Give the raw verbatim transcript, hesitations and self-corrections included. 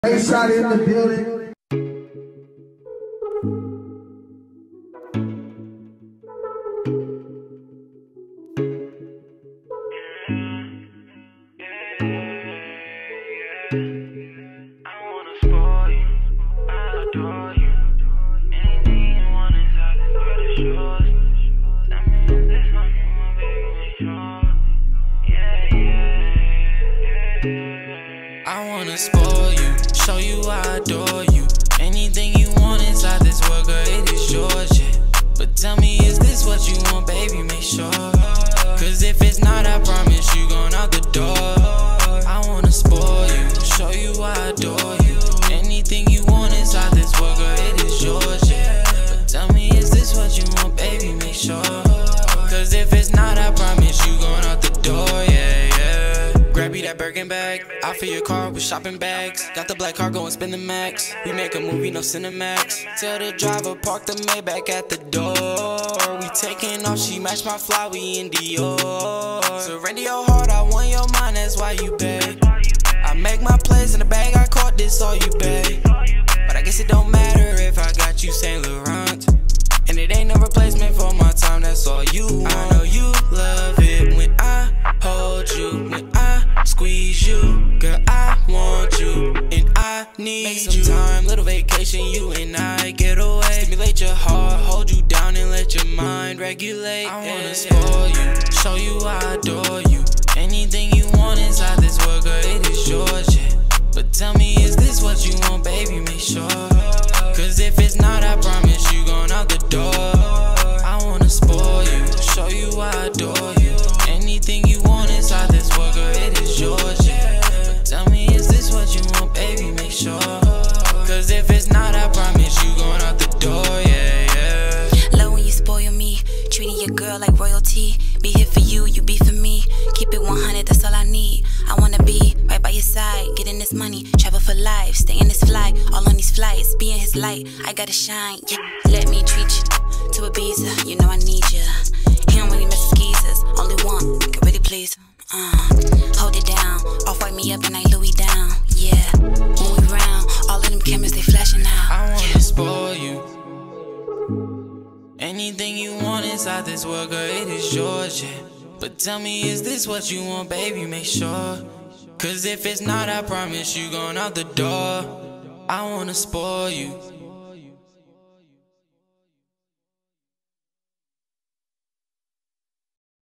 Shot in the building. I wanna spoil you, show you I adore you. Anything you want inside this world, girl, it is yours, yeah. But tell me, is this what you want, baby, make sure. Cause if it's not, I promise you going out the door. I wanna spoil you, show you I adore you. Anything you want inside this world, girl, it is yours, yeah. But tell me, is this what you want, baby, make sure. Cause if it's not, I promise you going out the door, yeah, yeah. Grab you that Birkin bag, I fill your car with shopping bags. Got the black car going spin the max. We make a movie, no Cinemax. Tell the driver park the Maybach at the door. We taking off, she match my fly, we in Dior. Surrender your heart, I want your mind, that's why you beg. I make my plays in the bag, I caught this, all you beg. But I guess it don't matter if I got you Saint Laurent. And it ain't no replacement for my time, that's all you want. I know you love it when I hold you, when I squeeze you. Girl, I want you, and I need Make some you. Time, little vacation, you and I get away. Stimulate your heart, hold you down and let your mind regulate. I wanna yeah, spoil yeah. you, show you I adore you. Anything you want inside this world, girl, it is yours, yeah. But tell me, is this what you want, baby, make sure. Cause if it's not, I promise you going out the door. I wanna spoil you, show you I adore you. Anything you want inside this world, girl, it is yours, yeah. But tell me, is this what you want, baby, make sure. Cause if it's not, I promise you going out the door, yeah, yeah. Love when you spoil me, treating your girl like royalty. Be here for you, you be for me. Keep it one hundred, that's all I need. I wanna be right by your side, getting this money, travel for life, stay in this flight, all on these flights, be in his light, I gotta shine, yeah. Let me treat you to Ibiza, you know I need you. He don't really mess with skeezers, only one, can really please uh, hold it down, off-white me up and I Louis down, yeah. When we round, all of them cameras, they flashing out. I wanna yeah. spoil you. Anything you want inside this world, girl, it is yours, yeah. But tell me, is this what you want, baby, make sure. Cause if it's not, I promise you going out the door. I wanna spoil you.